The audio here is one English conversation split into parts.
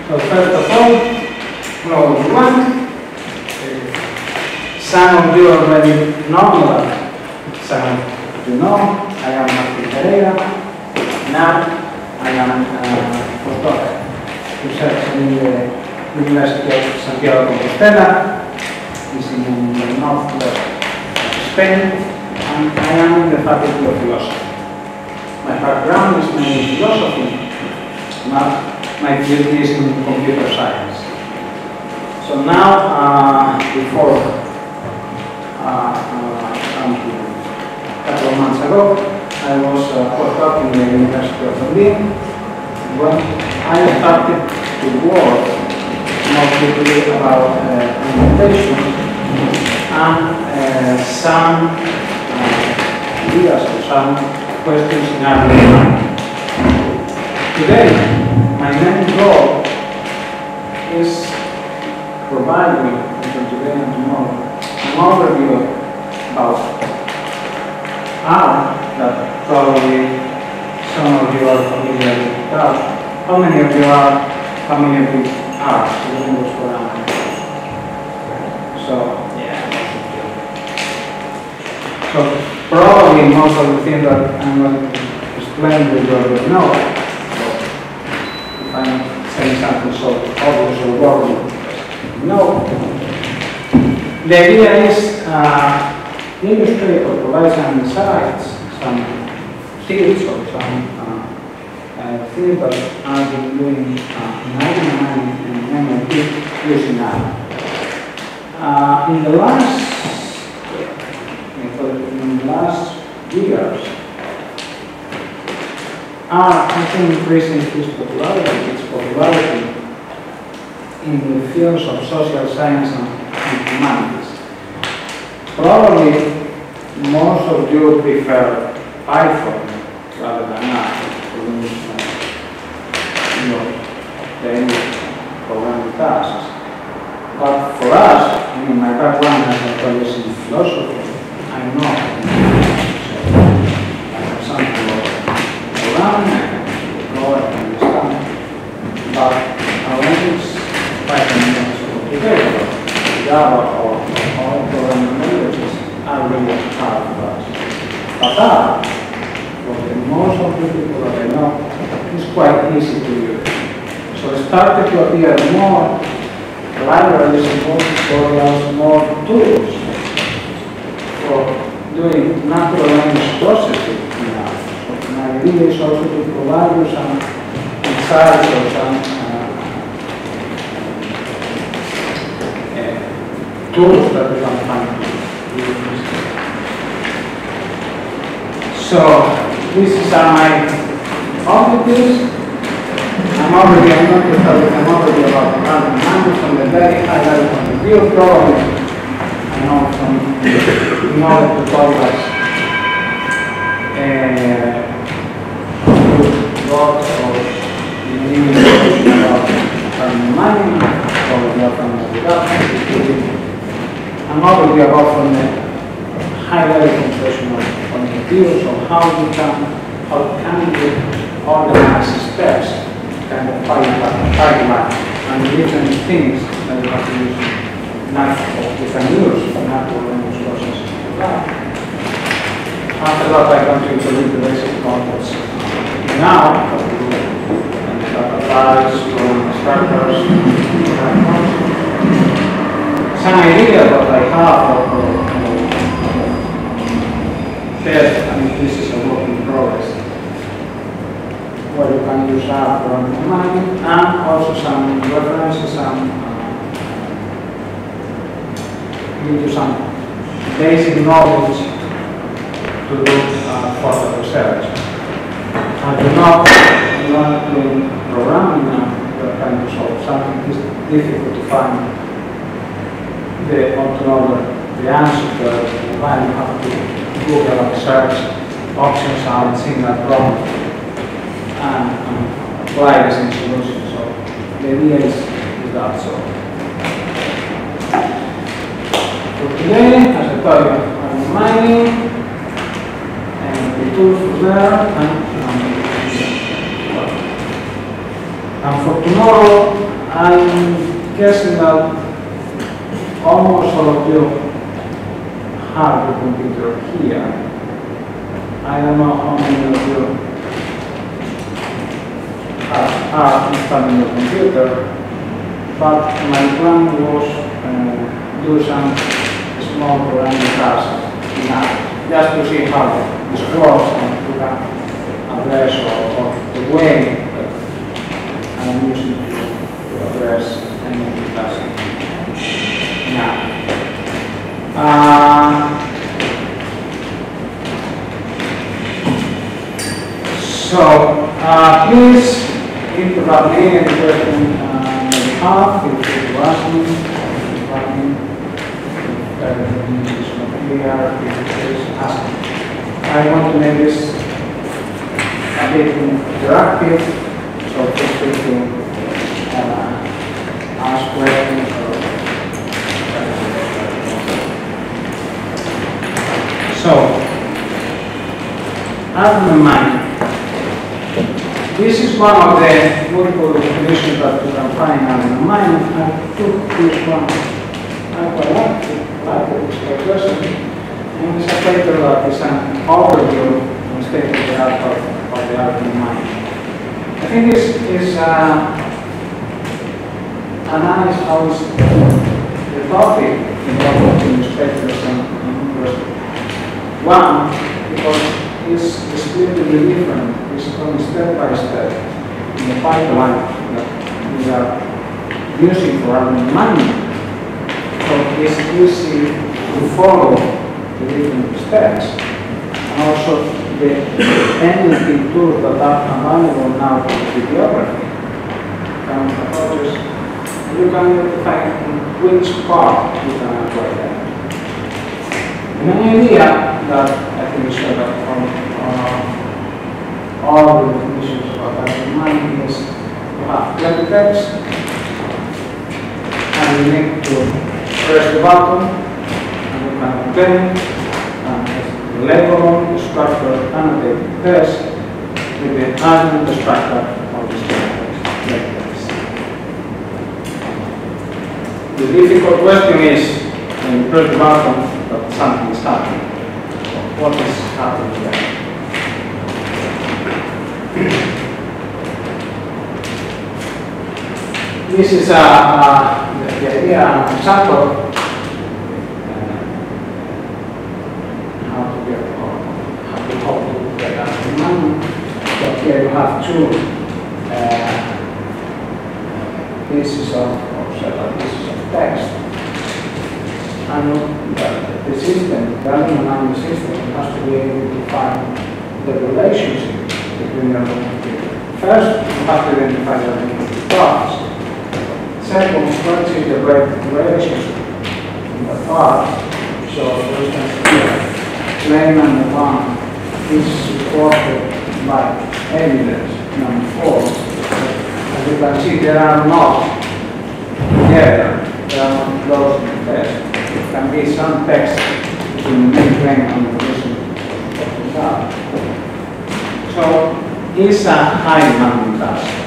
So first of all, hello everyone. Some of you already know me, but some of you know I am Martín Pereira. Now I am a postdoc research in the University of Santiago, Compostela. It's in the northwest of Spain, and I am in the Faculty of Philosophy. My background is mainly philosophy, but my PhD is in computer science. So now, before a couple of months ago, I was postdoc in the University of Ph.D. when I started to work more deeply about argumentation and some ideas or some questions in argumentation. Today, my main goal is providing, for today and tomorrow, an overview about art that probably some of you are familiar with art. How many of you are familiar with art? So, yeah, so probably most of the things that I'm going to explain you already know. So if I'm saying something so obvious or boring, no. The idea is to illustrate or provide some insights, some tips or some things that I've been doing in argument and MIT using art. In the last years, art has been increasing its popularity in the fields of social science and humanities. Probably most of you prefer Python rather than art for the programming tasks. But for us, I mean, my background has always in philosophy. I'm not. So I have something about programming, I can go and understand. But our language, Python is complicated. Java or all programming languages are really hard for us. But art, for most of the people that I know, is quite easy to use. So it started to appear more libraries, more tutorials, more tools for doing natural language processing now. So my idea is also to provide you some insights or some tools that you can find. So this is my objectives. I'm going to start with an overview about random numbers from the very high level point of view. Probably, I know from tutorials, lots of information about random mining, probably from the development. An overview about from the high level computational point of view, so how can we organize steps, kind of pipeline, and the different things that we have to use we can use natural language processing to that. After that, I'm going to introduce the basic concepts now, and data types, structures, some idea that I have of test, I mean, this is a work in progress, where you can use art for mining, and also some references, give you some basic knowledge to do further research. And you know, you are doing programming now, you are trying to solve something. It's difficult to find the answer to it. While you have to Google and search options and similar problems and apply the same solution. So the idea is that. So for today, as I told you, I'm mining and the tools for there and And for tomorrow, I'm guessing that almost all of you have the computer here. I don't know how many of you are installing your computer, but my plan was do some small programming tasks just to see how this works and to have address or the way that I'm using to address any of the tasks. Please, if you have any question you have, feel free to ask me. If it's not clear, please ask me. I want to make this a bit interactive, so feel free to ask questions or so, argument. This is one of the multiple definitions that you can find in mind. I took this one. I quite like this question. And it's a paper that is an overview and state of the art of the argument mind. I think this is analyze how is the topic involved in newspapers and university. One, because it's completely different. It's going step by step in the pipeline that we are using for argument mining. So it's easy to follow the different steps. And also the NLP tools that are available now for bibliography. Approaches, you can identify which part you can apply that. And an idea that I think is that all the definitions of argument mining is to have plain text, and you need to press the button, and you can obtain and label the structure annotate text with the argument structure of the plain text. The difficult question is when you press the button that something is happening. What is happening there? This is the idea, an example how to get money. So here you have two pieces of several pieces of text, and the system, the argument system, has to be able to find the relationship between the computer. First, you have to identify the parts. Second, what is the relationship in the parts? So, for instance, here, claim number 1 is supported by evidence number 4. As you can see, there are not together, they are not close in the text. It can be some text between the main claim and the result. So, it's a high demanding task.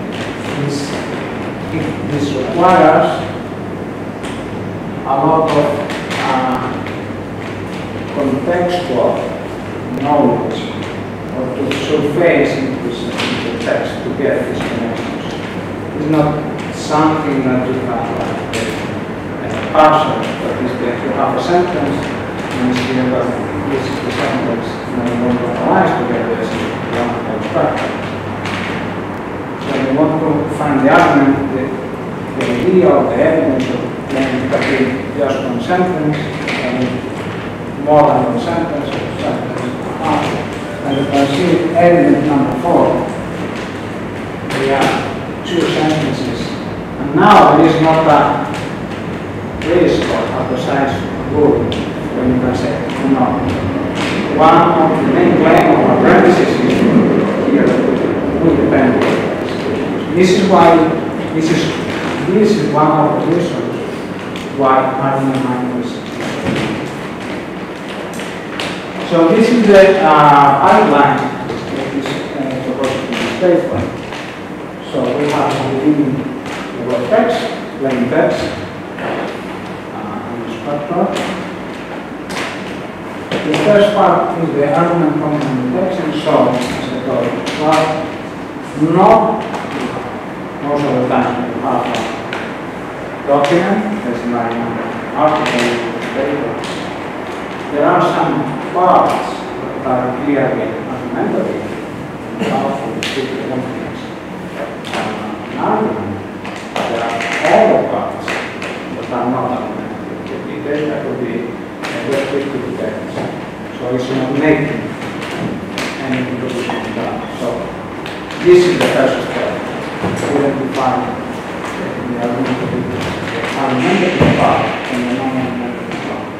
This requires a lot of contextual knowledge or to surface into the text to get these connections. It's not something that you have like a parser, but is that you have a sentence and you see that this is the sentence and you want to analyze together as one structure. When you want to find the argument, the idea of the evidence of claim can be just one sentence, and more than one sentence, or sentence and a half. And you can see element number 4. We have 2 sentences. And now there is not a risk or a precise rule when you can say, no. One of the main claim of our premises is here will depend. This is why this is one of the reasons why argument mining is. So this is the pipeline that is supposed to be stable. So we have argument complementation shows, as I told you, well, not most of the time you have a document, there's like an article, paper. There are some parts that are clearly argumentative, powerful, particular companies. An argument, there are other parts that are not argumentative. The data could be restricted to text. So it's not making any proposition down. So this is the first step. Identify the argumentative part and the non-argumentative part.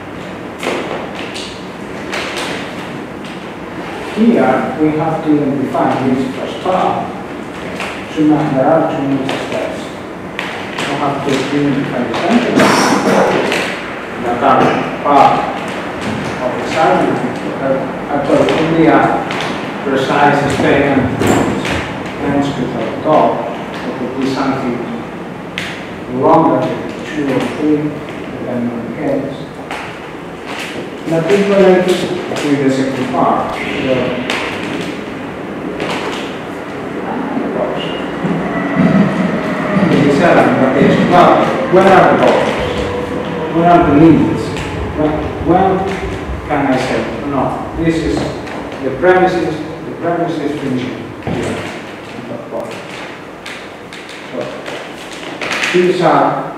Here we have to identify this first part. So now there are two major steps. We have to identify the sentences that are part of this argument. Actually, only a precise statement transcript at top. It could be something longer, 2 or 3, depending on the case. That is related to the second part. Well, where are the goals? Where are the limits? When can I say, no, this is the premises finishing here at that point. So, these are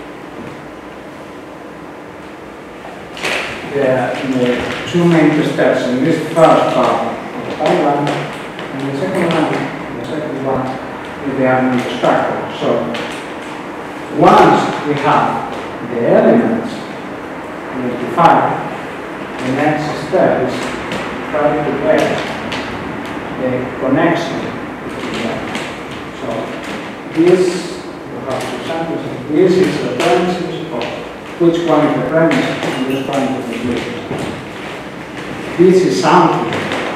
the two main steps in this first part of the pipeline, and the second one is the argument structure. So, once we have the elements identified, the next step is try to get the connection between them. So this, we have two samples. This is the premises of which one is the premise and which one is the conclusion. This is something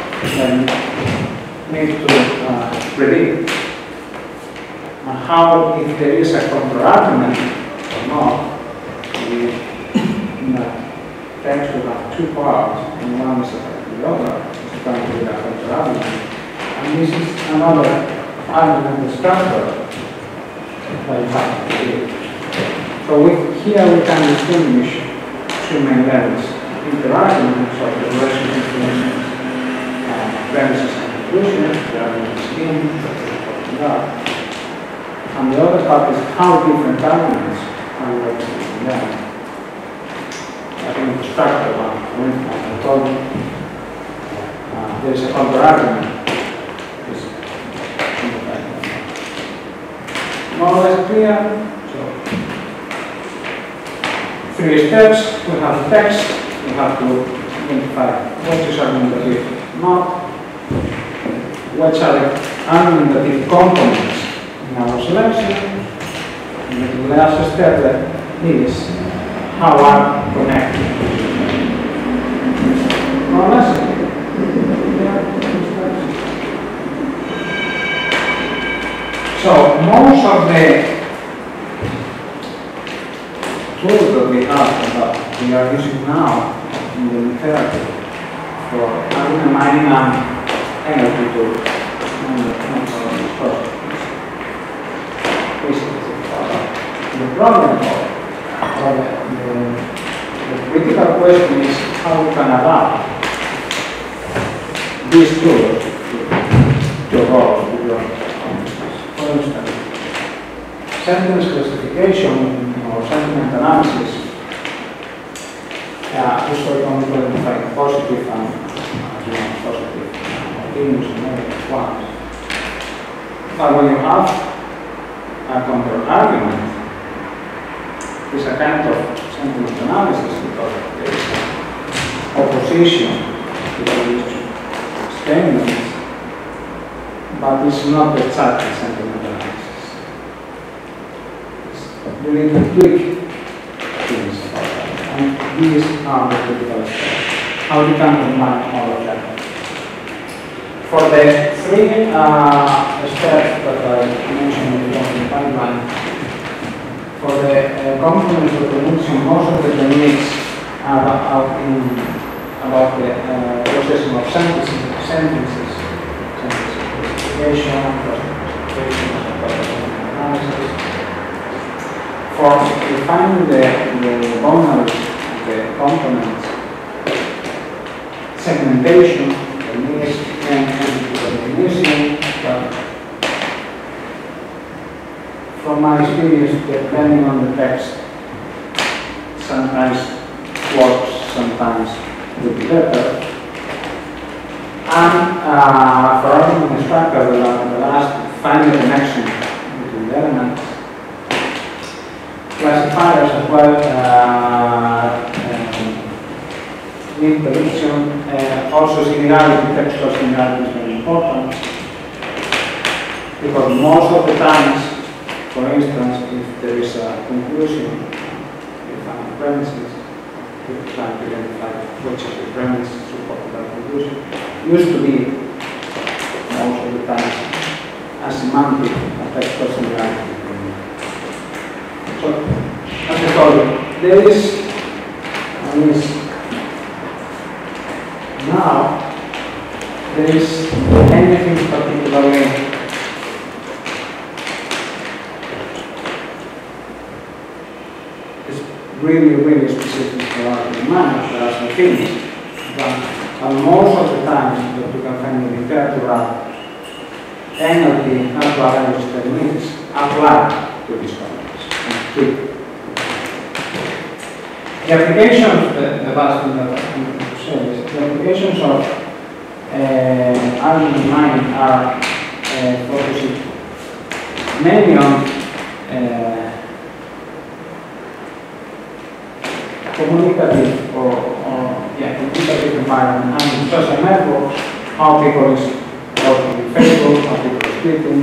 that need to predict. And how, if there is a counter-argument or not, in the text will have two parts, and one is the other, it's trying to be a counter-argument. And this is another argument structure that you have to do. So here we can distinguish two main levels. Inter-argument, so the relationship between premises and conclusions, the argument scheme, and the other part is how different arguments are related to them. I think the structure one, for instance, I told you, there is a counter-argument. More or less clear. So, 3 steps. We have the text. We have to identify what is argumentative, not which are the argumentative components in our selection. And the last step is how are connected. More or less. So most of the tools that we have that we are using now in the literature for argumenting and NLP tools the problem or the critical question is how we can adapt these tools to evolve. For instance, sentence classification or sentiment analysis usually only identify positive and positive opinions and negative ones. But when you have a counter-argument, it's a kind of sentiment analysis because there is opposition to these statements, but it's not exactly sentiment analysis. You need to tweak things about that. And these are the critical steps. How you can combine all of them. For the 3 steps that I mentioned before in the pipeline, for the components of the function, most of the techniques are out in about the processing of sentences, classification, analysis, for defining the boundaries of the components, segmentation, definition, from my experience, depending on the text, sometimes works, sometimes would be better. And for argument structure, the last finding the connection between the elements. Classifiers as well need prediction. Also similarity, textual similarity is very important. Because most of the times, for instance, if there is a conclusion, you find premises, you try to identify which is the premise supporting that conclusion. Used to be, most of the time, a semantic, a textual similarity. So, as I told you, there is, now, there is anything particularly really specific for argument. There are some things, but most of the times that you can find in literature, NLP, natural language techniques, apply to these concepts. The applications, the last thing that I want to say is the applications of argument mining are focusing mainly on communicative communicative environment and social networks, how people is working in Facebook, how people is tweeting,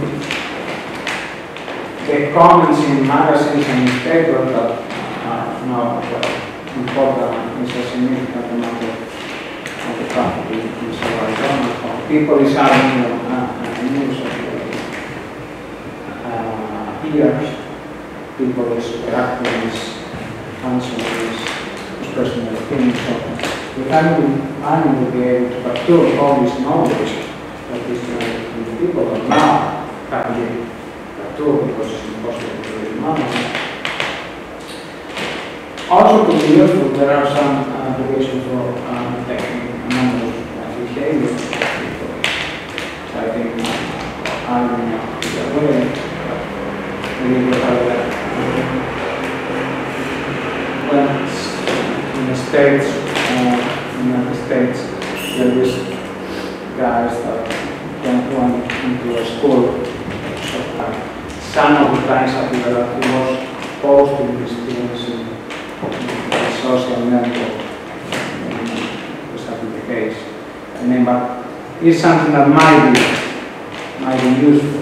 the comments in magazines and newspapers that are now important and is a significant amount of the traffic in several journals. People is having news of ears, people is reacting, is answering, personal opinion. So the animal will be able to capture all this knowledge that is in the people, but now can be captured because it's impossible to read manually. Also to be useful, there are some applications for detecting anomalous behavior. So I think argument is a way we will have that. When in the States, United States, there is guys that went into a school. So, some of the times I feel that he was posting the students in social network. Was that the case? I mean, but it's something that might be useful.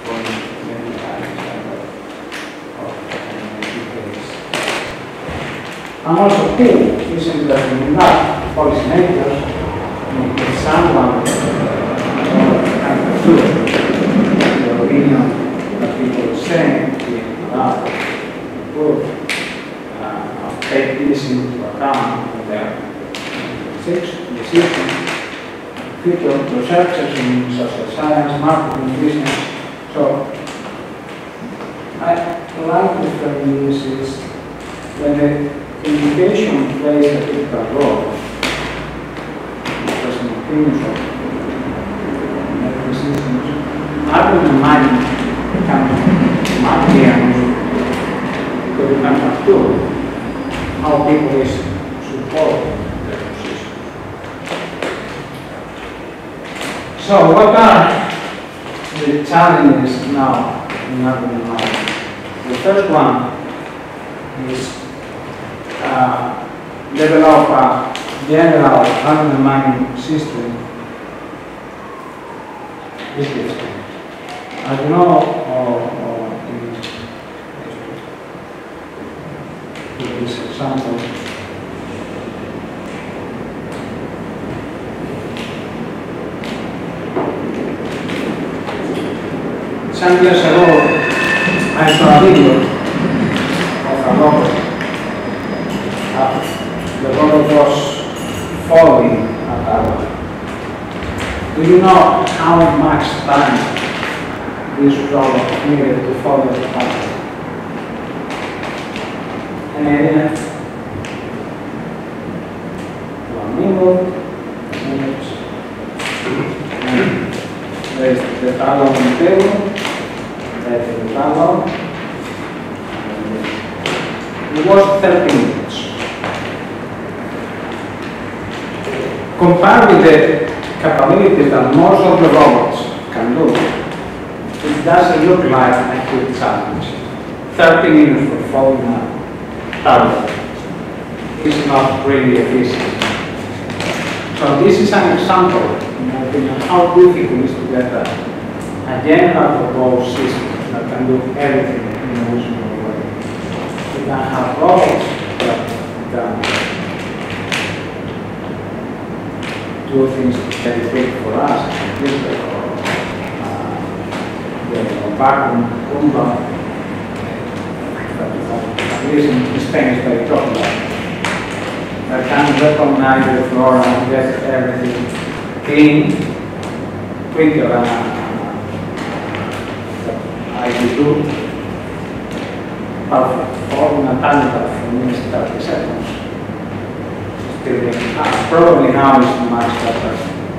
And also too, is interesting in that policymakers, if someone can pursue the opinion that people are saying, take this into account in their decisions, future researchers in social science, marketing, business. So, I like to frame this is when the communication plays a critical role in personal opinions of medical systems. Argument mining might be and could become a tool how people is supporting their position. So what are the challenges now in argument mining? The first one is develop a general argument mining system is difficult. As you know, in this example, some years ago, I saw a video of a robot. The robot was falling you know how much time this problem needed to follow the pattern? Any idea? 1 minute. There's the dialogue on the table. That's the dialogue. It was 30 minutes. Compared with the capabilities that most of the robots can do, it doesn't look like a quick challenge. 30 minutes for following a tablet is not really efficient. So this is an example, in my opinion, how difficult it is to get a general proposed system that can do everything in a reasonable way. We can have robots that can do things very quick for us, or vacuum Roomba, at least in Spain is very popular. That can recognize the floor and get everything clean, quicker than I do. Perfect. Following a timer for minutes 30 seconds. Probably now is much better.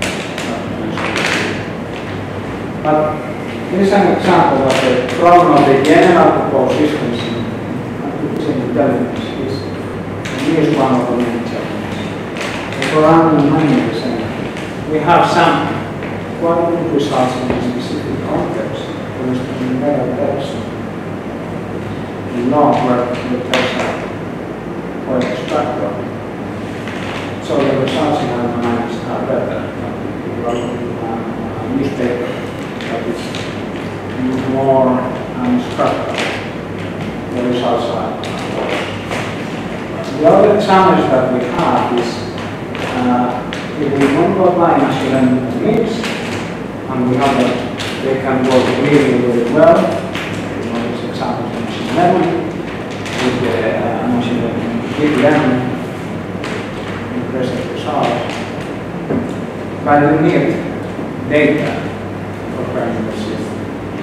But this is an example of the problem of the general proposed systems in artificial intelligence is one of the main challenges. For around 90%, we have some quite good results in a specific context. For instance, in mega text, in law where the texts are quite structural. So the results in argumentation are better. If you are looking at a newspaper that is more unstructured, the results are worse. The other challenge that we have is if we want to apply machine learning techniques, and we know that they can work really, really well. You know, these examples of machine learning, with the machine learning, deep learning, impressive results. But we need data for training the system.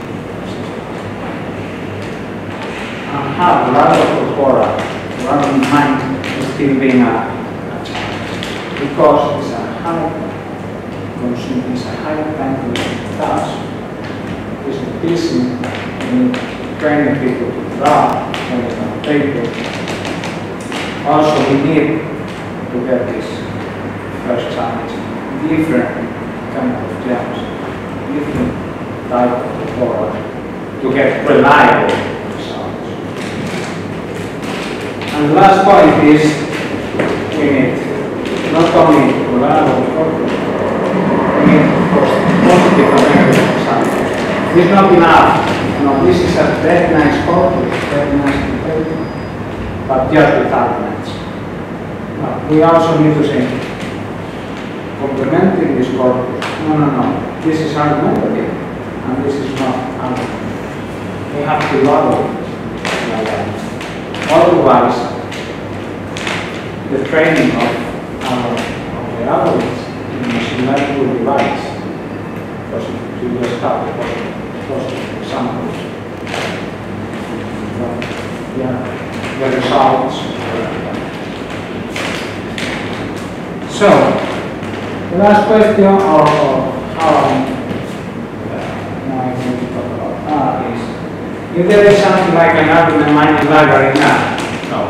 And have a lot of corpora, rather than mind still being a challenge. Because it's a high consuming, it's a high time consuming task. It's busy in training people to draw, training on paper. Also, we need to get this first challenge, different kind of jobs, different type of corpora to get reliable results. And the last point is we need not only reliable corpora, we need, of course, positive and negative results. This is not enough. You know, this is a very nice corpus, very nice paper, but just with arguments. We also need to say, complementing this corpus, no, this is argumentative, and this is not argument. We have to model like that. Otherwise, the training of the algorithms in machine learning will be biased, because you just have the positive examples. The results. So, the last question, or how I'm going to talk about is, if there is something like an argument mining library now? No.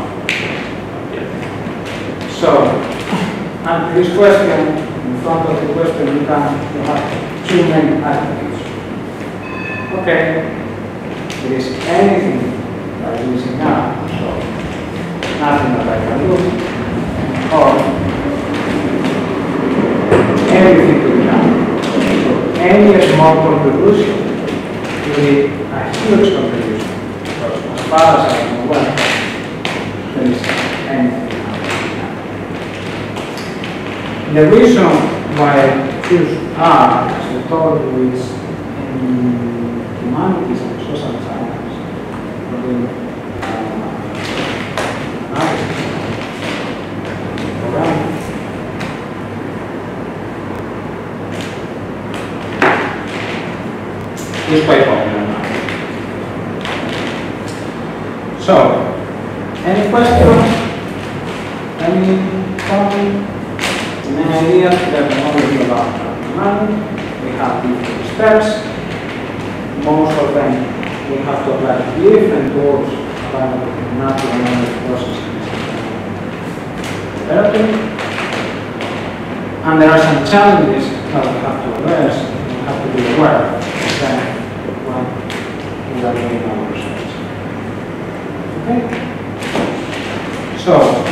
So, and this question, in front of the question, you have two main attributes. Okay, there is anything that I'm using now, so nothing that I can do, or everything to be done. So any small contribution will be a huge contribution. Because as far as I know, well, there is anything to be done. The reason why I choose R, as I told you, is in humanities and social science, is quite popular now. So, any questions? Any comment? Any idea that already about money? We have different steps. Most of them we have to apply different tools about natural language processing therapy. And there are some challenges that we have to address. We have to be aware of them when we are doing our research. Okay? So,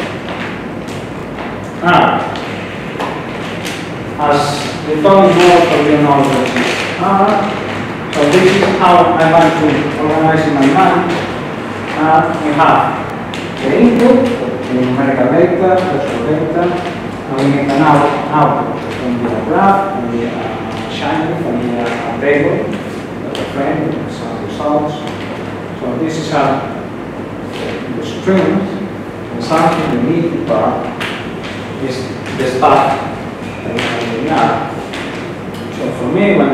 as we told you most of you know what this is. So this is how I want to organize in my mind. We have the input, the numerical data, textual data, and we need an output. It can be a graph, it can be a shiny, it can be a table, a frame, some results. So this is the strings, and something, the meaty part, is the stuff that we are. So for me, when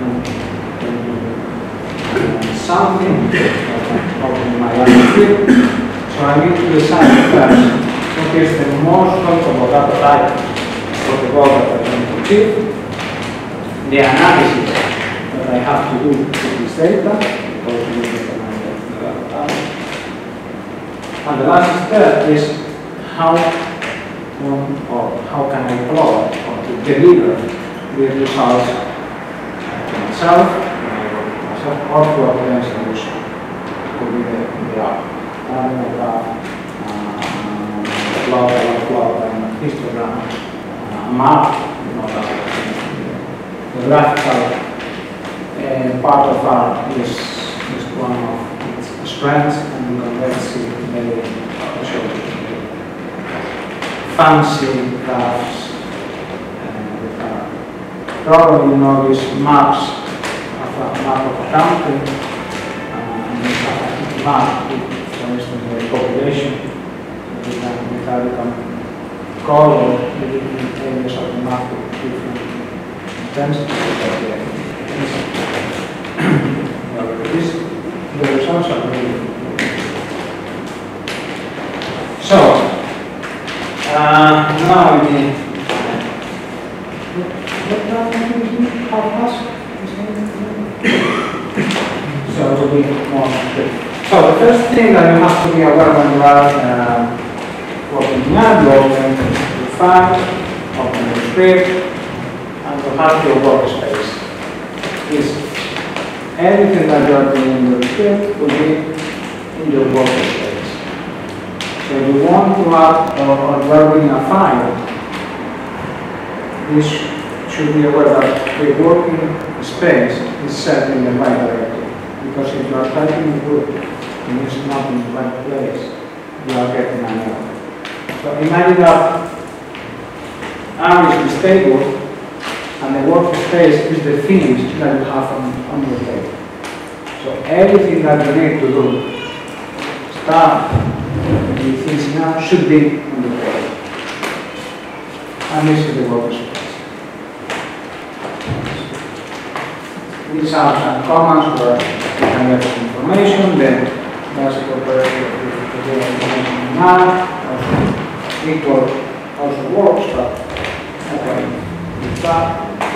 something open my field, so I need to decide first what is the most comfortable data type for the goal that I want to achieve, the analysis that I have to do with this data, and the last step is how can I plot or to deliver the results to myself or to a potential solution. Could be the plot, and histogram, map, the graphical part of art is one of its strengths, and you can then see very fancy graphs with art. Probably you know these maps of a map of a country, and we have a map with, for instance, the population. We can color the different areas of the map with different intensities. The results are really good. So, now we need so it will be more good. So the first thing that you have to be aware when you are working in art, you open the file, open the script, and you have your workspace. Is everything that you are doing in your script will be in your workspace. So if you want to add or work in a file, this should be aware that the working space is set in the right direction. Because if you are typing a group and it's not in the right place, you are getting an error. So imagine that R is this table, and the workspace is the things that you have on your table. So everything that you need to do, start with things now, should be on the table. And this is the workspace. These are some commands where you can get some information, then basic operator to get information now, also equal also works, but okay, with that.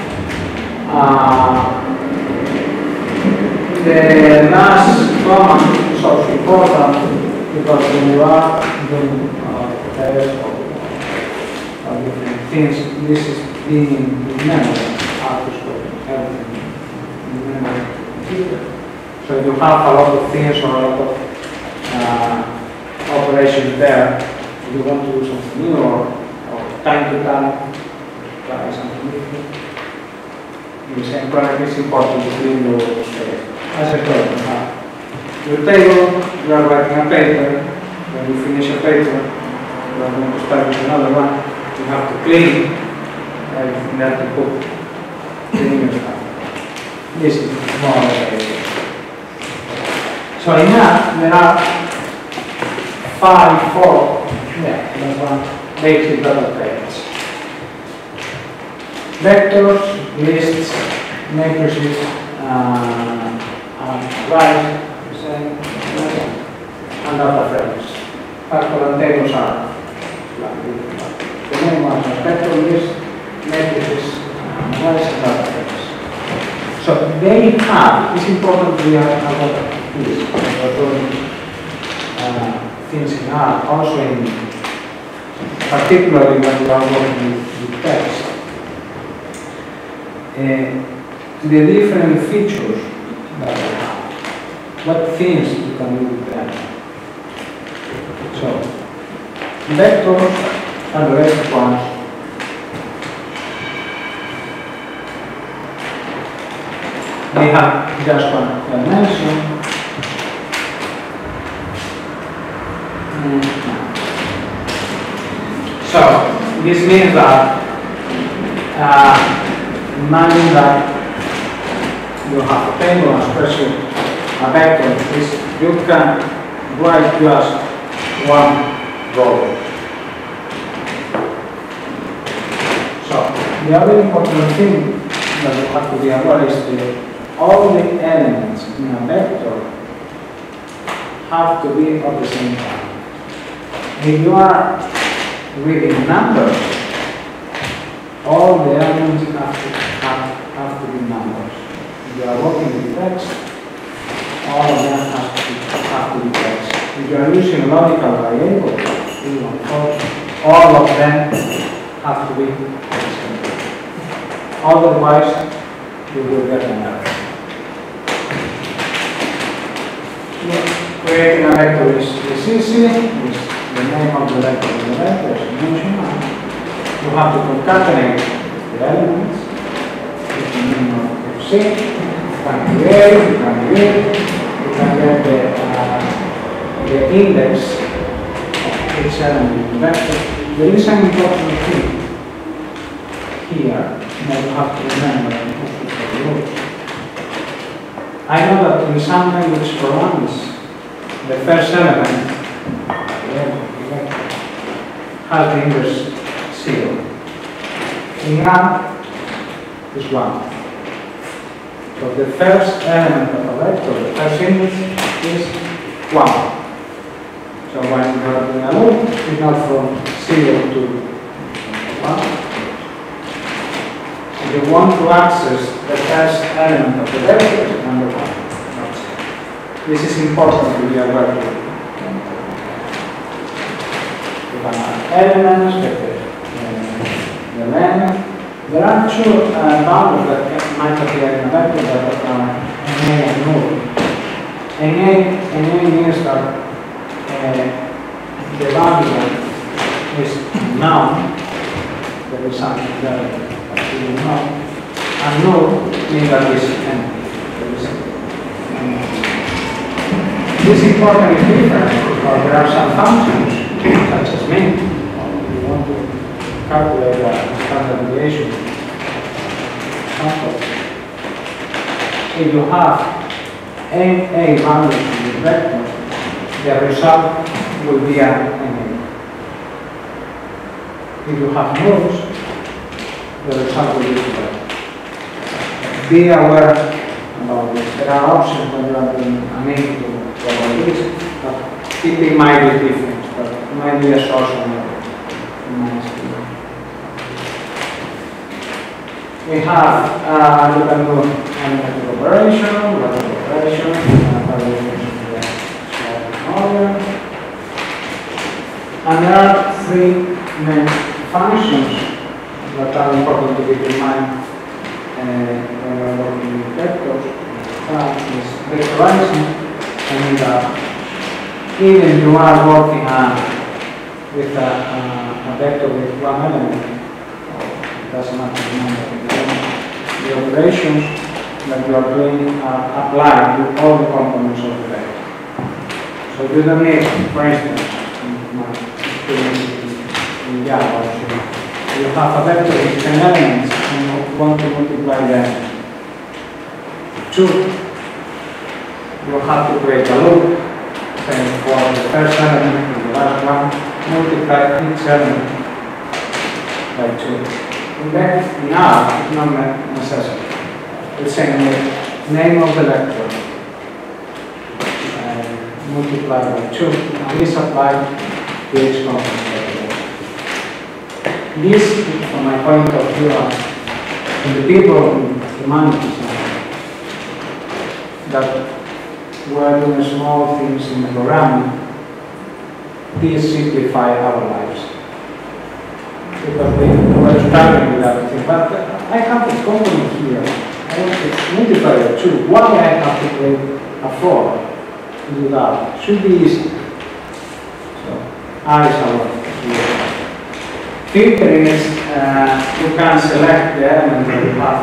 The last command is also important because when you are doing tests or different things, this is being remembered how to store everything in memory. So you have a lot of things or a lot of operations there. If you want to do something new or time to time, try something different. In the same project, it's important to clean your space. As I told you, your table, you are writing a paper. When you finish a paper, you are going to start with another one. You have to clean everything that you put in your stuff. This is more or less. So in that, there are four basic data types. Vectors, lists, matrices, right, the same, and other frames. Factor and tables are slightly different. The main ones are vector lists, matrices, rights, and other frames. So they have, it's important to have this, we're doing things in R, also in, particularly when we are working with text. The different features that they have, what things you can do with them. So, vectors are the basic ones. They have just one dimension. So, this means that imagine that you have a table and especially a vector. You can write just one row. So, the other important thing that you have to be aware is that all the elements in a vector have to be of the same kind. If you are reading numbers, all the elements have to be numbers. If you are working with text, all of them have to be text. If you are using a logical variable, all of them have to be text. Otherwise, you will get an error. Creating a vector is easy. The name of the vector is the vector, as mentioned. You have to concatenate the elements. It's the name of C. You can create, you can read, you can get the index of each element in the vector. There is an important thing here that you have to remember. I know that in some language programs, the first element has the inverse 0. In R is 1. So the first element of a vector, the first index is 1. So when you are doing a loop, it's not from 0 to 1. If you want to access the first element of the vector, it's number 1. This is important to be aware of. Elements, the length. There are two boundaries that might appear in a vector that are NA and null. NA means that the boundary is known, there is something there that you know, and null means that it is empty. This is important is different because there are some functions such as mean. If you want to calculate a standard deviation sample, if you have a value in the vector, the result will be an NA. If you have nulls, the result will be 0. Be aware about this. There are options when you are doing a mean to avoid this, but it might be different. But might be a source of error in my experience. We have, you can do analytic operation, logical operation, and there are three main functions that are important to keep in mind when we are working with vectors. That is vectorizing, and even you are working with a vector with one element, it doesn't matter the number. The operations that you are doing are applied to all the components of the vector. So you don't need, for instance, in my experience in Java, you have a vector with 10 elements and you want to multiply them 2. You have to create a loop. For the first element and the last one, multiply each element by 2. In fact, now it's not necessary. It's saying the name of the vector multiply by 2, and this applied to each component of the list. This, from my point of view, in the people in humanities that were doing small things in the programming, these simplify our lives. Because we were struggling with everything. But I have this component here. I want to multiply by 2. Why I have to create a 4 to do that? Should be easy. So, R is our filter is you can select the element that you have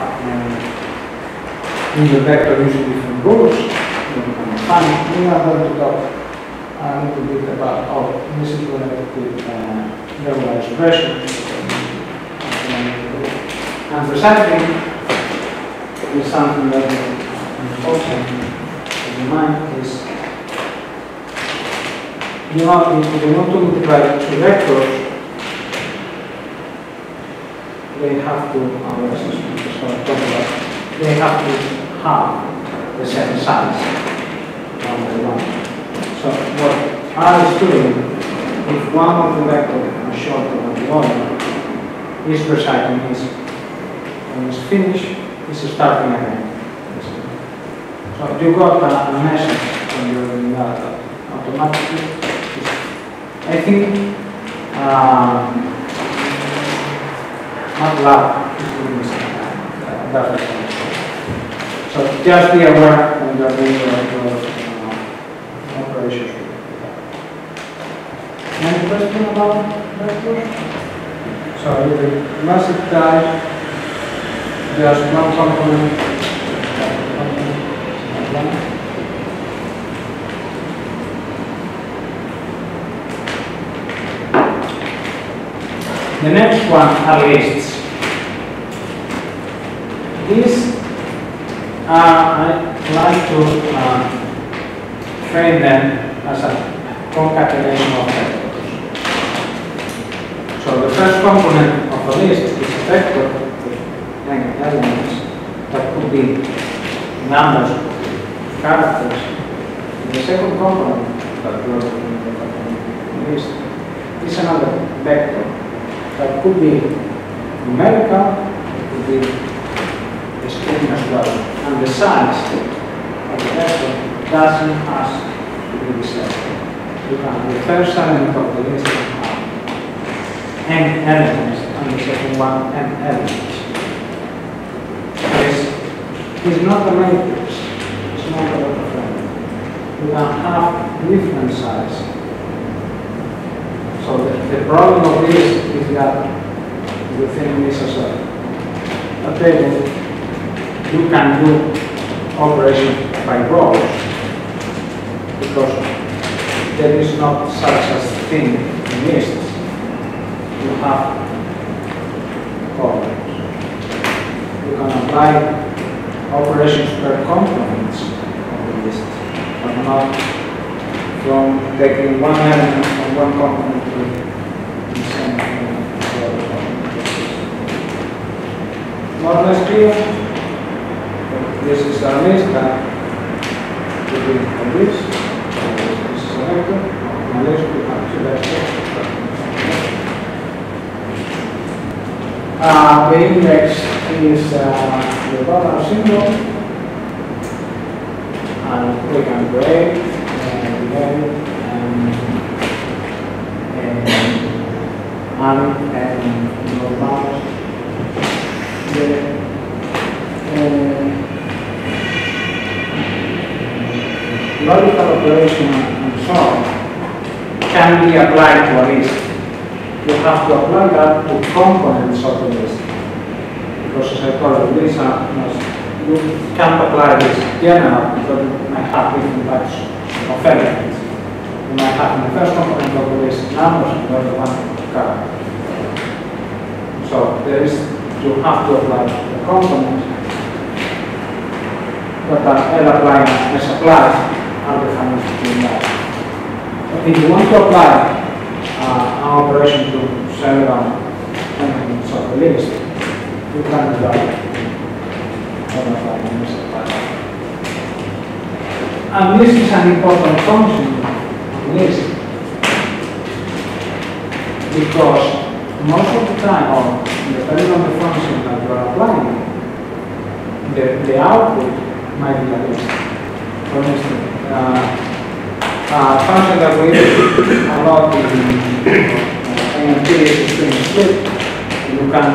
in the vector using different rules. We are going to talk a little bit about, this is related with regular expression. And recycling is something that is important in the mind is, if you want to multiply 2 vectors, they have to, they have to have the same size. So what R is doing, if one of the vectors is shorter than the other, this recycling is, when it's finished, it's starting again. So you got a message when you're doing that automatically. I think MATLAB is doing that. So just be aware when you're doing your operations. Any question about that? So with the massive type, there's one component. The next one are lists. These are, I like to frame them as a concatenation of vectors. So the first component of a list is a vector with many elements that could be numbers, characters. And the second component that we are looking at the list is another vector that could be numerical, it could be a string as well. And the size of the vector doesn't have to be the same. You can, the first element of the list can have n elements, and the second one n elements. It's not a matrix, it's not a vector frame. You can have different size. So the problem of this is that within this as a table, you can do operations by rows because there is not such a thing in lists. You have columns. You can apply operations per components of the list, but not from taking one element from one component to the same element to the other component. More or less clear? This is a list that we do from this. This is a vector. On a list we have 2 vectors. The index is the dollar symbol, and we can break logical operation and so on can be applied to a list. You have to apply that to components of the list. Because as I told you, you can't apply this general because you might have different types of elements. You might have in the first component of the list numbers and the other one characters. So you have to apply the component, but L applying S applies are defined between that. But if you want to apply an operation to several elements of the list, you can do that. And this is an important function list. Because most of the time, or depending on the function that you are applying, the output might be a list. For instance, a function that we use a lot in NLP is string split. You can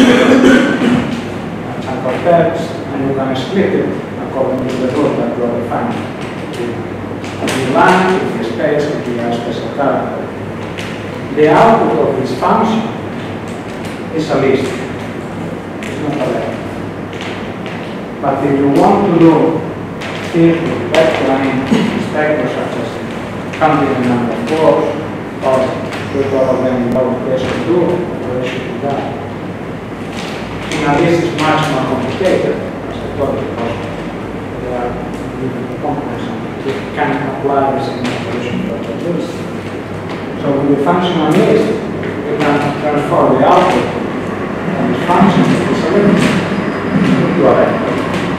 chunk of text and you can split it according to the rule that you are defining. With the line, with the space, with the special character. The output of this function is a list. It's not a letter. But if you want to do things with vectoring inspectors such as counting the number of words, or put all of them in lowercase or do operation to that. Now this is much more complicated, as I told you, because there are different components and you can apply the same operation to the list. So with the functional list, you can transform the output of this function that is a list into a vector.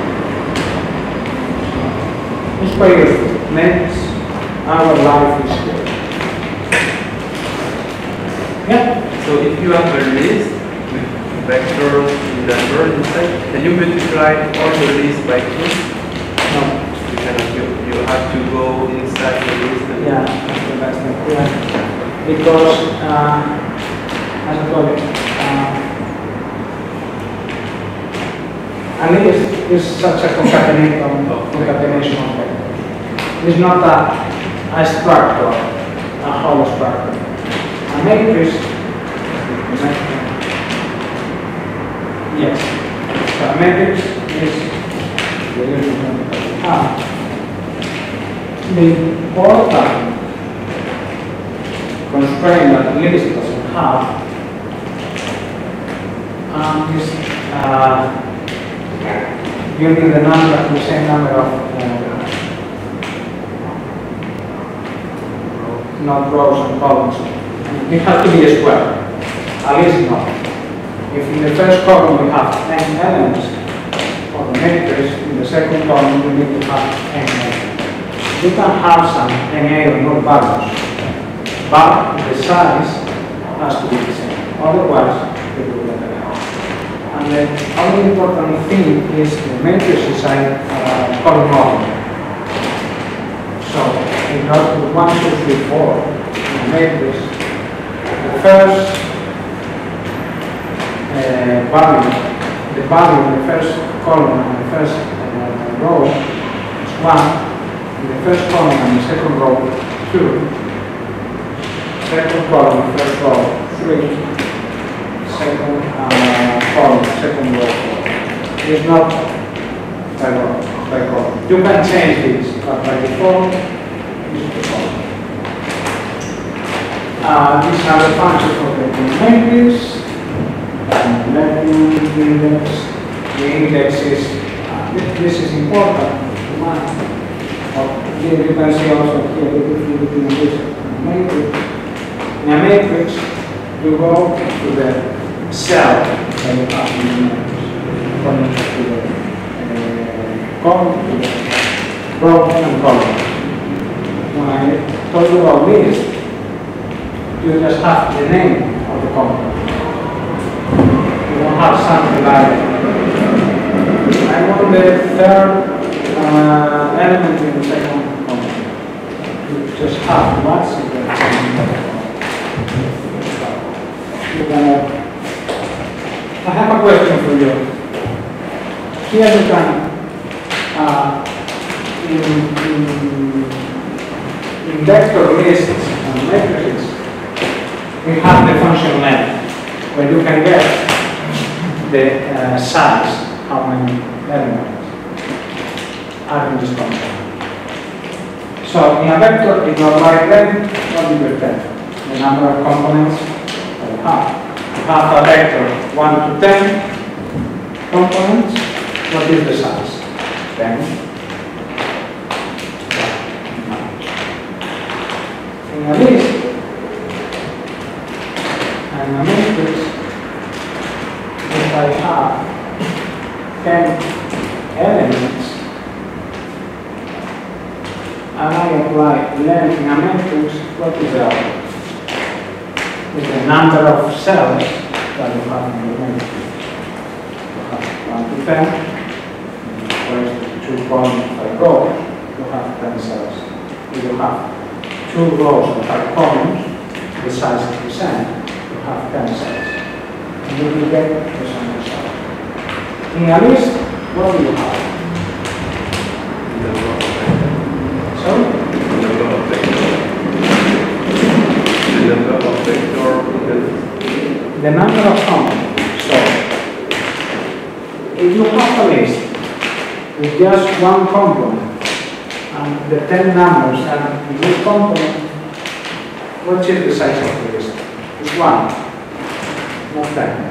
This way it makes our life easier. Yeah? So if you have a list with vectors in the number inside, can you multiply all the list by 2? No. You cannot. You have to go inside the list. And Yeah, that's the yeah. Because, as I told you, a list is such a concatenation of vectors. It's not a structure, a whole structure. A matrix, yes. So a matrix is the important the important constraint that the list doesn't have is you need the same number of not rows and columns. It has to be a square. A list not. If in the first column we have n elements of the matrix, in the second column we need to have n elements. You can have some NA or no values, but the size has to be the same. Otherwise, it will get error. And the only important thing is the matrix is a column order. So, in order to 1, 2, 3, 4, the matrix, the first value, the value in the first column and the first row is 1. In the first column and the second row, 2. Second column, first row, 3. Second column, second row, 4. It's not by row, by column. You can change this, but by default, this is the column. These are the functions of the matrix. The index is, this is important. Here you can see also here the difference between this and matrix. In a matrix, you go to the cell that you have in the matrix, according to the column, to the row and column. When I told you about this, you just have the name of the column. You don't have something like I want the third element in the second column. You just have what's in the second column. I have a question for you. Here you can, in vector lists and matrices, we have the function length, where you can get the size, how many elements are in this function. So in a vector, if you apply length, what do you get? The number of components that you have. You have a vector 1 to 10 components. What is the size? 10. In a list and a matrix, if I have 10 elements, and I apply length in a matrix, what is the output? It's the number of cells that you have in the matrix. You have 1 to 10, for 2 columns, 5 rows, you have 10 cells. If you have 2 rows and 5 columns, the size is the same, you have 10 cells. And you will get the same result. In a list, what do you have? Sorry? The number of components. So, if you have a list with just 1 component and the 10 numbers are in this component, what is the size of the list? It's 1, not 10.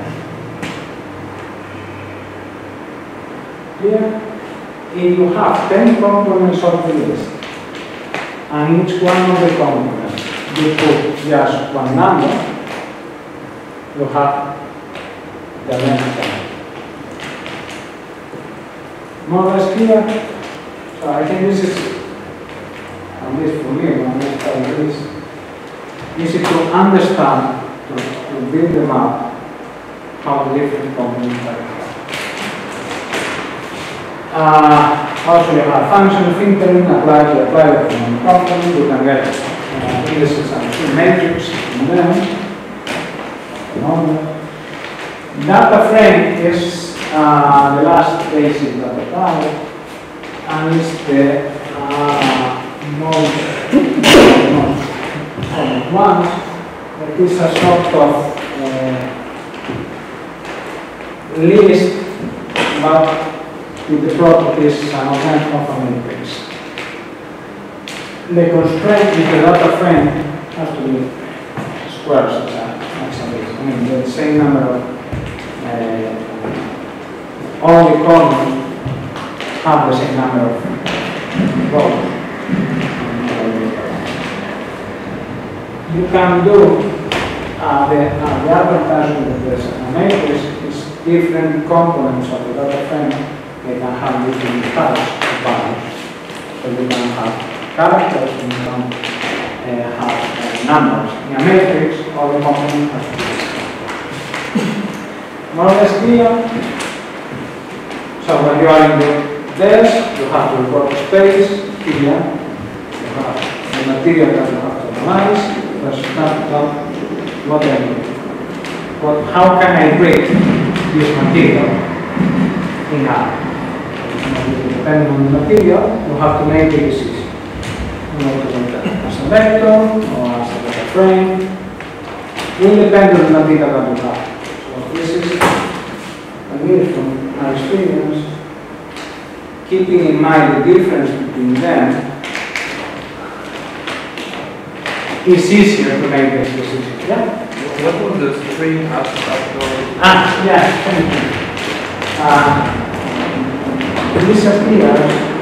Here, if you have 10 components of the list, and each one of the components you put just 1 number, you have the length time. More or less clear? So I think this is, at least for me, when I study this, easy to understand, to build them up, how the different components are. Also, you have function filtering applied to the component. You can get indices and matrix in them. Data frame is the last basic data type, and it's the most common one. It is a sort of list, but with the properties and organic of a matrix. The constraint with the data frame has to be squares, I mean, the same number of all the columns have the same number of rows. You can do the advertisement with the matrix is different components of the data frame. They can have different types of values. So you can have characters, and you can have numbers. In a matrix, all the components have to be. More or less clear. So when you are in the desk, you have to record space, here. You have the material that you have to analyze. First, what I do. How can I break this material in half? Depending on the material, you have to make a decision. You know, to make that as a vector or as a data frame. It will depend on the material that you have. So this is, again, from my experience, keeping in mind the difference between them is easier to make this decision. Yeah? What was the string after? Yeah, thank you. This appears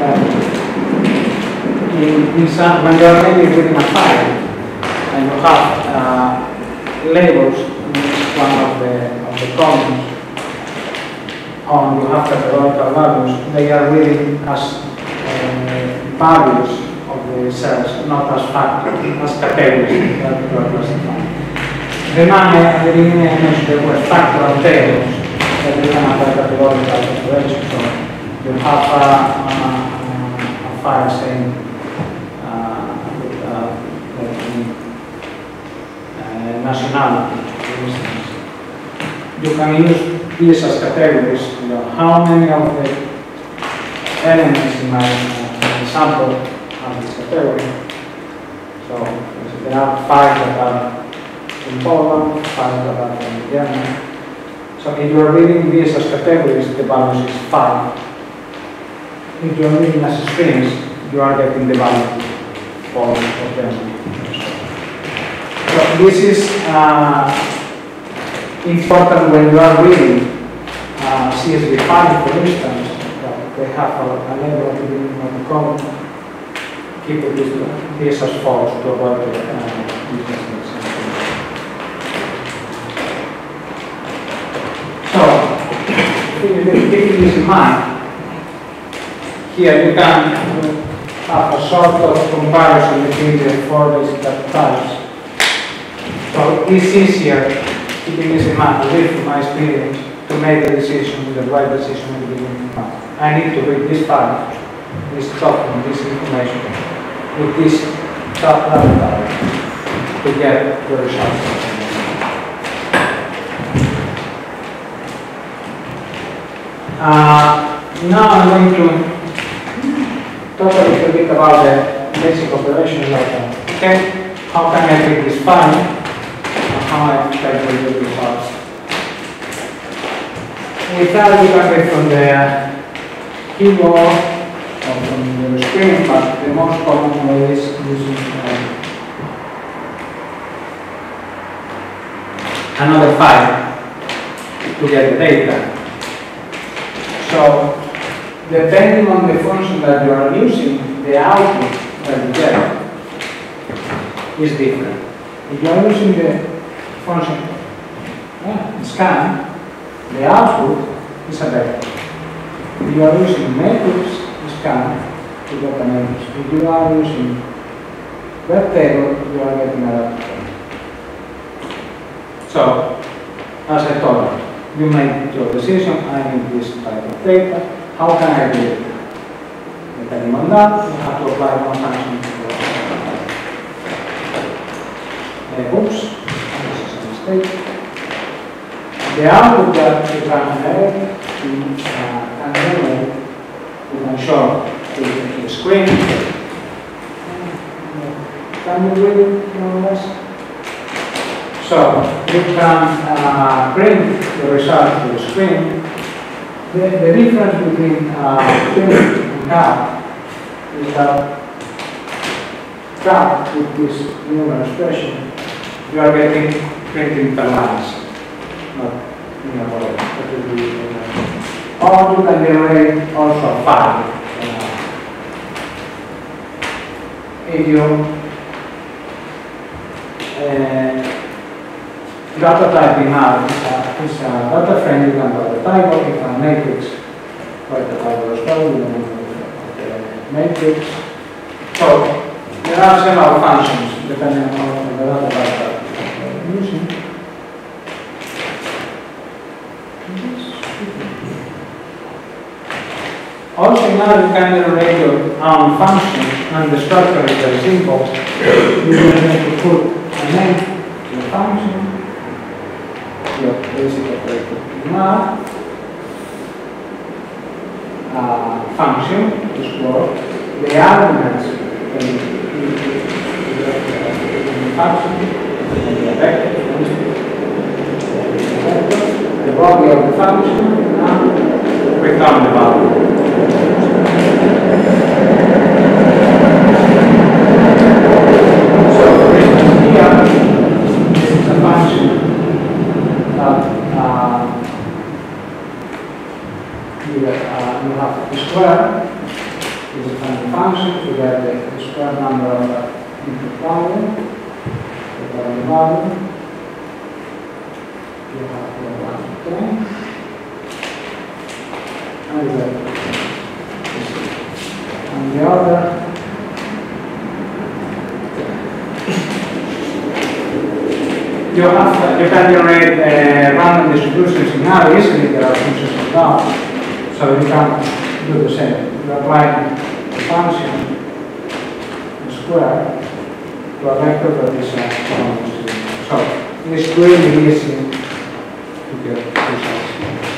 in some, when you are maybe reading a file and you have labels in each one of the columns, or you have categorical values, they are reading as values of the cells, not as factors, as categories that you are classifying. Remember at the beginning I mentioned there were factorial tables that you can apply categorical operations on. You have a file saying nationality, for instance. You can use these as categories. You know, how many of the elements in my sample have this category? So there are 5 that are in Poland, 5 that are in Germany. So if you are reading these as categories, the value is 5. If you are reading as strings, you are getting the value for them. So this is important when you are reading CSV file, for instance. They have a label at the beginning of the column. Keep this as false to avoid the mistakes. So, keeping this in mind, here you can have a sort of comparison between the four basic data types. So it's easier, keeping this in mind, at least from my experience, to make a decision, the right decision at the beginning of month. I need to read this file, this document, this information, with this top data type to get the results. Now I'm going to talk a little bit about the basic operation data. Okay, how can I read this file and how I calculate the results? We thought we can get from the keyboard or from the screen, but the most common way is using another file to get the data. So, depending on the function that you are using, the output that you get is different. If you are using the function scan, the output is a vector. If you are using matrix scan, you get a matrix. If you are using web table, you are getting a web table. So, as I told you, you make your decision, I need this type of data, how can I do it? Depending on that, you have to apply one function to oops, this is a mistake. The output that you can generate, you can show to the screen. Can you read it more or less? So, you can bring the result to the screen. The difference between print and cap is that cap, with this numeral expression, you are getting printing per lines, not in a way. Or you can generate also a file. If you data type we have is a data frame, you can write the table, if a matrix, write the table as well, you can matrix. So, there are several functions depending on the data type that you're using. Also now you can generate your own function, and the structure is very simple. You need to put a name to the function, your basic operator now, function is work, the arguments in the function, and the vector, the body of the function, and return the value. So for instance here, this is a function that you have the square, is a kind of function, you get the square number of the input value, the value, you have the 1 to 10, and you get and the other you can generate random distributions in R easily. There are functions of that, so you can do the same. You apply the function the square to a vector that is a common distribution. So it's really easy to get results.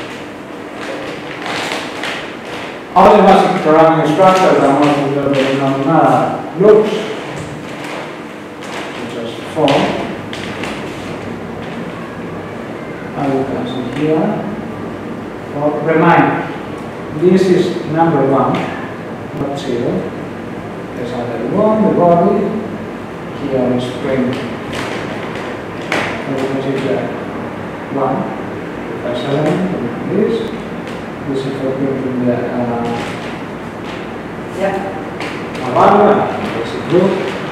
All the basic programming structures are mostly very known loops, which is 4. And you can see here. Well, remind, this is number 1, not 0. There's only 1, the body. Here is string. And you can see here 1. There's 7, this. This is for printing the value, basic group.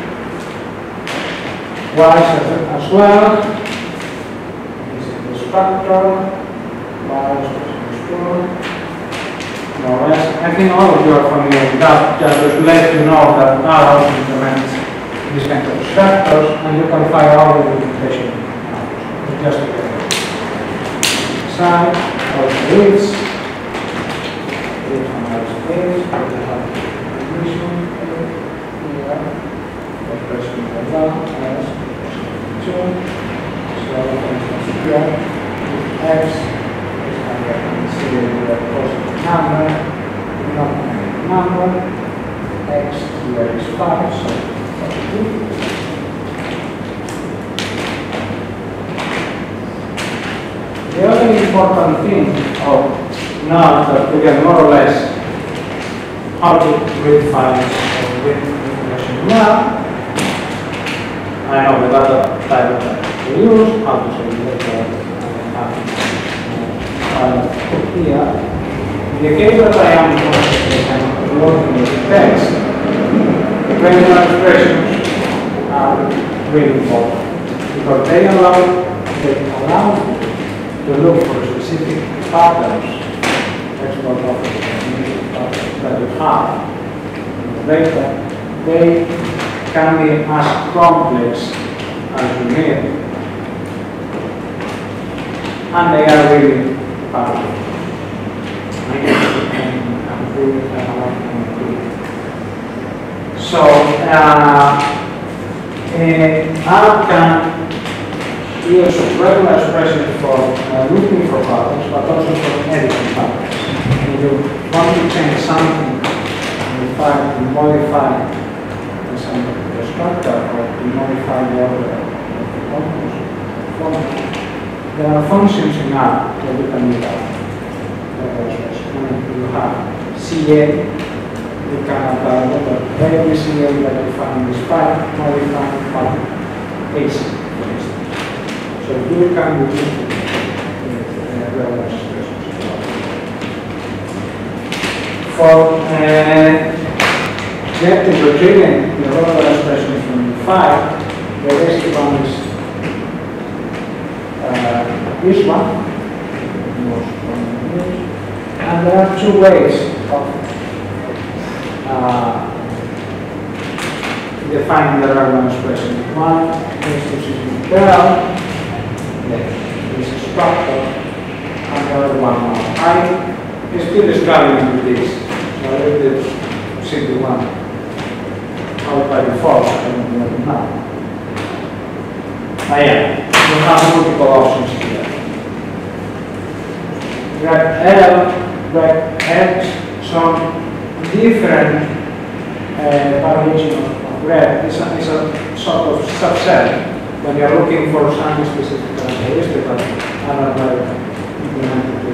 Y as well. This is the structure. Y is the more or less. I think all of you are familiar with that, just to let you know that R also implements these kind of structures, and you can find all the documentation just to get it. Side, also is, space, we have condition here, expression of that, as expression 2. So, for instance, here, with x, we consider the positive number, not negative number, x here is 5, so positive. The other important thing of now that we get more or less how to read files or read information now, I know the data type that we use, how to select here. In the case that I am working with text, regular expressions are really important because they allow you to look for specific patterns, export patterns that you have in the data. They can be as complex as you need, and they are really powerful. So, I can use regular expressions for looking for patterns, but also for editing patterns. If you want to change something, in fact, to modify the structure or to modify the order of the components, there are functions in R that you can use regular expressions. You have CA, you can apply every CA that you find in this file, modify pattern AC, for instance. So you can use regular expressions. For getting retrieving the regular expression from the file, the basic one is this one, and there are two ways of defining the regular expression. One is to use literal, this is structure, and the other one now. I still struggling with this, so I leave the simple one out by default. I don't know it now. Yeah, you have multiple options here. Grab L, grab X, some different variation of grab. It's a sort of subset. When you're looking for some specific characteristic that are not implemented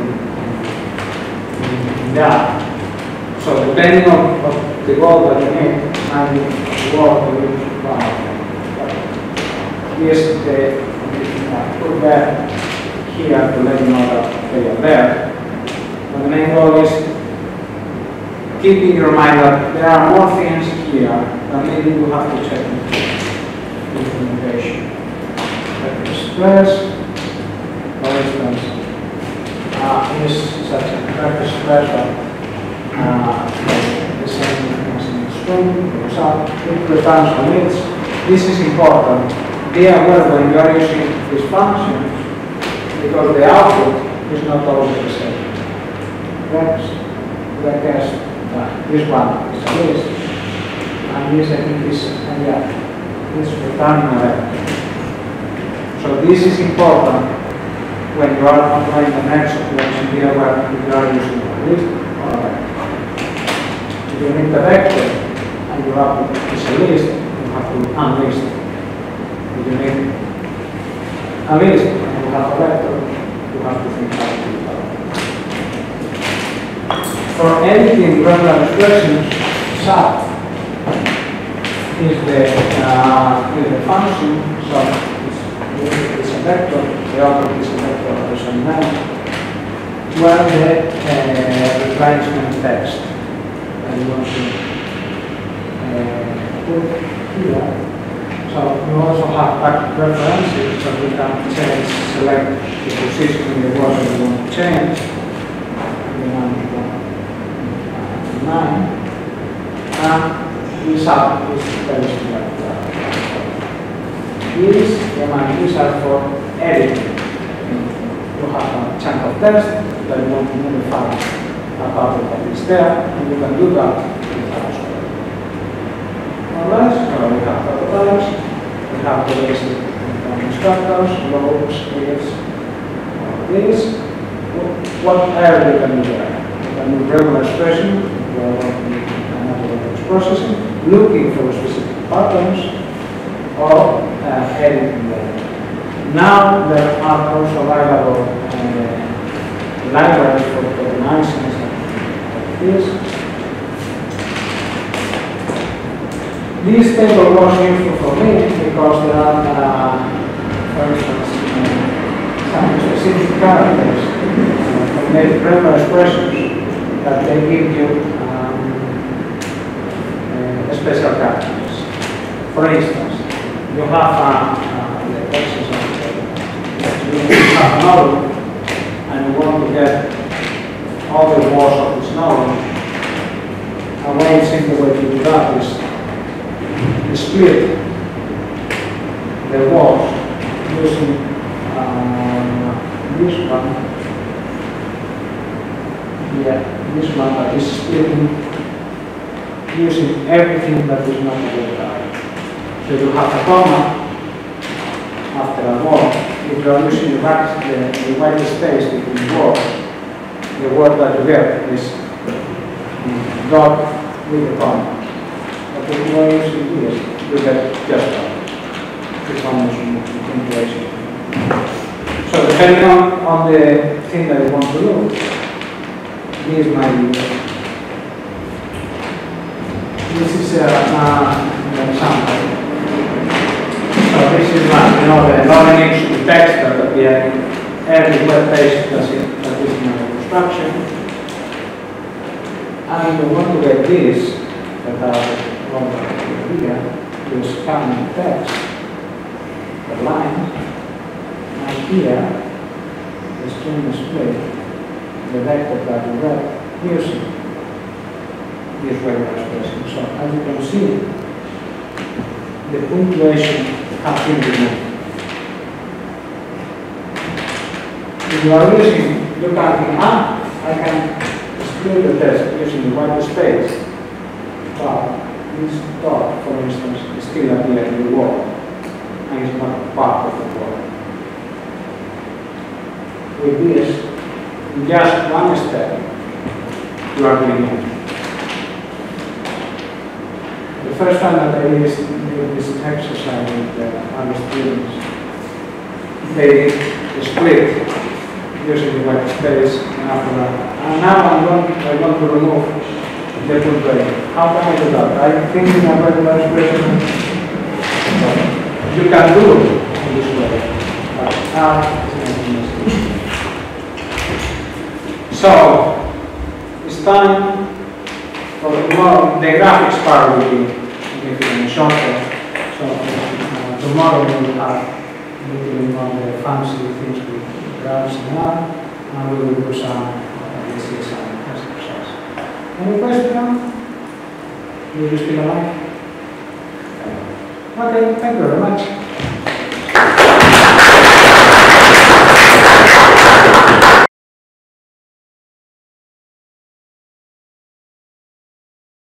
in that. So depending on the goal that you need and the work that you require. Yes, put that here to let you know that they are there. But the main goal is keeping in mind that there are more things here that maybe you have to check in implementation. Express, for instance, is such a correct expression, the same as in the string, for example, it returns commits. This is important. Be aware when you are using these functions because the output is not always the same. This one is a list, and this I think is returning a vector. So this is important when you are applying the next operation. Be aware if you are using a list or a vector. If you need the vector and your output is a list, you have to unlist. If you need a list and you have a vector, you have to think how to do that. For editing regular expressions, sub is the function. So it's a vector, the output is a vector of the same name, where the replacement text that you want to put here. So you also have back references, so we can select the position in the word that you want to change, and then 9. And these are very similar to that. These are for editing. You have a chunk of text that you want to modify a part of that is there, and you can do that without square. Alright, so we have prototypes, we have the basic constructors, lobes, layers, all these. What area you can do there? You can do regular expression, language processing, looking for specific patterns, or editing them. Now there are also available libraries for organizing like this. This table was useful for me because there are, for instance, some specific characters from regular expressions that they give you special characters. For instance, you have the exercise. You have a novel, and you want to get all the words of this novel. A way, simple way to do that is to split the words using this one. Yeah, this one that is splitting using everything that is not word out. So you have a comma after a word. If you are using the white space between words, the word that you get is dot with a comma. But if you are using this, you get just that. It's almost punctuation. So depending on the thing that you want to do, this might be. This is an example. So this is like, the non-image text that appear in every web page that is in the construction. And you want to get this, that are here, you scan the text, the line, and here, the string display, the vector that you read, using this regular expression. So as you can see, the punctuation has been removed. If you are using, you can think, I can split the text using the white space, but this dot, for instance, is still appear in the word, and it's not part of the word. With this, in just one step, you are doing it. The first time that I did this exercise with other students, they split using the white space and after that. And now I want to remove the punctuation. How can I do that? I think in a regular expression you can do it in this way. So it's time for the graphics part will be significantly shorter. So tomorrow we will have looking on the fancy things with graphs and that, and we will do some exercise. Any question? Do you still alive? Okay, thank you very much.